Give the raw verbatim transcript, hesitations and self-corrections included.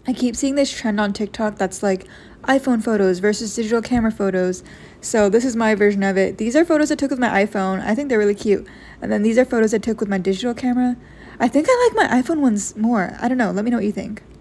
I keep seeing this trend on TikTok that's like iPhone photos versus digital camera photos. So this is my version of it. These are photos I took with my iPhone. I think they're really cute. And then these are photos I took with my digital camera. I think I like my iPhone ones more. I don't know. Let me know what you think.